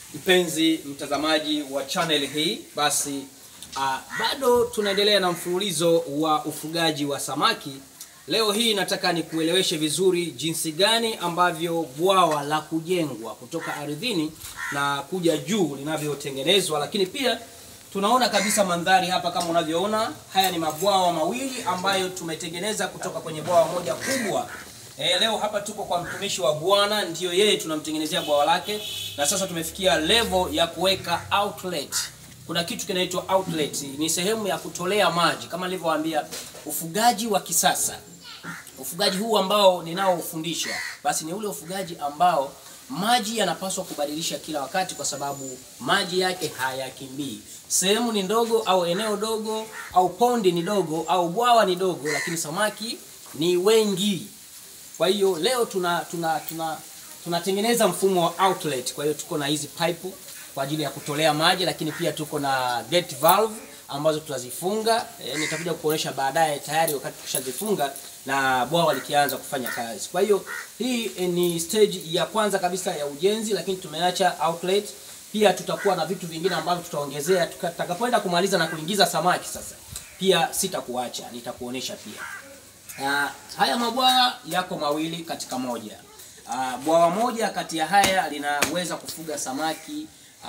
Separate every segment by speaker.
Speaker 1: Mpenzi mtazamaji wa channel hii, basi bado tunaendelea na mfululizo wa ufugaji wa samaki. Leo hii nataka nikueleweshe vizuri jinsi gani ambavyo bwawa la kujengwa kutoka ardhini na kuja juu linavyotengenezwa, lakini pia tunaona kabisa mandhari hapa kama unavyoona. Haya ni mabwawa mawili ambayo tumetengeneza kutoka kwenye bwawa moja kubwa. Leo hapa tuko kwa mtumishi wa Bwana, ndio yeye tunamtengenezea bwawa lake, na sasa tumefikia level ya kuweka outlet. Kuna kitu kinaitwa outlet, ni sehemu ya kutolea maji. Kama nilivyowaambia, ufugaji wa kisasa, ufugaji huu ambao ninaofundisha, basi ni ule ufugaji ambao maji yanapaswa kubadilisha kila wakati, kwa sababu maji yake hayakimbii. Sehemu ni ndogo au eneo dogo au pondi ni dogo au bwawa ni dogo, lakini samaki ni wengi. Kwa hiyo leo tunatengeneza mfumo wa outlet. Kwa hiyo tuko na hizi pipe kwa ajili ya kutolea maji, lakini pia tuko na gate valve ambazo tutazifunga. Nitakuja kuonyesha baadaye tayari wakati tukishazifunga na bwawa likianza kufanya kazi. Kwa hiyo hii ni stage ya kwanza kabisa ya ujenzi, lakini tumeacha outlet. Pia tutakuwa na vitu vingine ambavyo tutaongezea tutakapoenda kumaliza na kuingiza samaki. Sasa pia sitakuacha, nitakuonesha pia. Haya mabwawa yako mawili katika moja. Bwawa moja kati ya haya linaweza kufuga samaki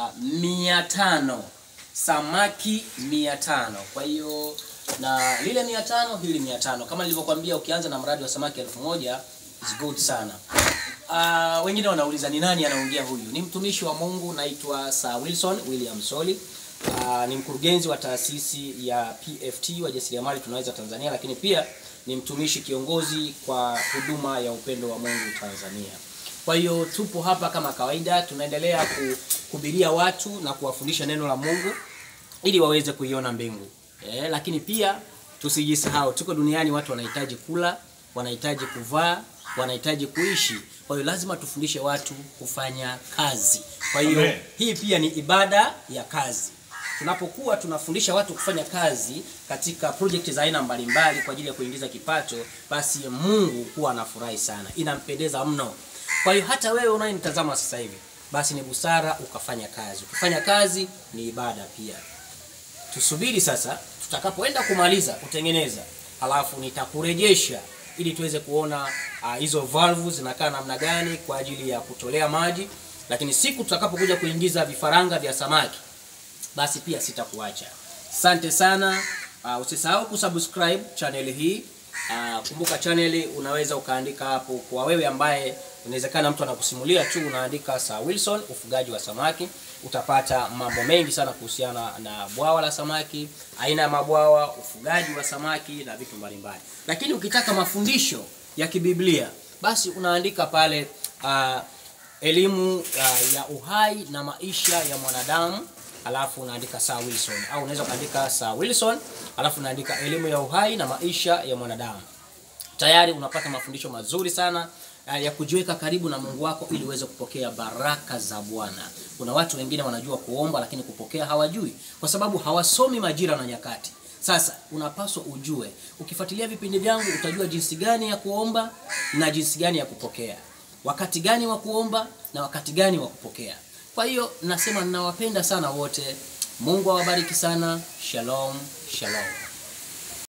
Speaker 1: 500. Samaki 500. Kwa hiyo na lile 500 hili 500. Kama nilivyokuambia, ukianza na mradi wa samaki 1000 is good sana. Wengine wanauliza ni nani anaongea huyu? Ni mtumishi wa Mungu, naitwa Sir Wilson William Soli. Ni mkurugenzi wa taasisi ya PFT Wajasiriamali Tunaweza Tanzania, lakini pia ni mtumishi kiongozi kwa huduma ya upendo wa Mungu Tanzania. Kwa hiyo tupo hapa kama kawaida, tunaendelea kuhubiria watu na kuwafundisha neno la Mungu ili waweze kuiona mbingu. Lakini pia tusijisahau, tuko duniani, watu wanahitaji kula, wanahitaji kuvaa, wanahitaji kuishi. Kwa hiyo lazima tufundishe watu kufanya kazi. Kwa hiyo hii pia ni ibada ya kazi. Tunapokuwa tunafundisha watu kufanya kazi katika project za aina mbalimbali kwa ajili ya kuingiza kipato, basi Mungu huwa anafurahi sana, inampendeza mno. Kwa hiyo hata wewe unayenitazama sasa hivi, basi ni busara ukafanya kazi. Ukifanya kazi ni ibada pia. Tusubiri sasa tutakapoenda kumaliza kutengeneza, halafu nitakurejesha ili tuweze kuona hizo valves zinakaa namna gani kwa ajili ya kutolea maji. Lakini siku tutakapokuja kuingiza vifaranga vya samaki, basi pia sitakuacha. Asante sana. Usisahau kusubscribe channel hii. Kumbuka channel unaweza ukaandika hapo, kwa wewe ambaye inawezekana mtu anakusimulia tu, unaandika Sir Wilson ufugaji wa samaki. Utapata mambo mengi sana kuhusiana na bwawa la samaki, aina ya mabwawa, ufugaji wa samaki na vitu mbalimbali. Lakini ukitaka mafundisho ya kibiblia, basi unaandika pale elimu ya uhai na maisha ya mwanadamu, alafu unaandika Sir Wilson, au unaweza kuandika Sir Wilson alafu unaandika elimu ya uhai na maisha ya mwanadamu. Tayari unapata mafundisho mazuri sana ya kujiweka karibu na Mungu wako ili uweze kupokea baraka za Bwana. Kuna watu wengine wanajua kuomba lakini kupokea hawajui, kwa sababu hawasomi majira na nyakati. Sasa unapaswa ujue, ukifuatilia vipindi vyangu utajua jinsi gani ya kuomba na jinsi gani ya kupokea, wakati gani wa kuomba na wakati gani wa kupokea. Kwa hiyo nasema ninawapenda sana wote. Mungu awabariki sana. Shalom, shalom.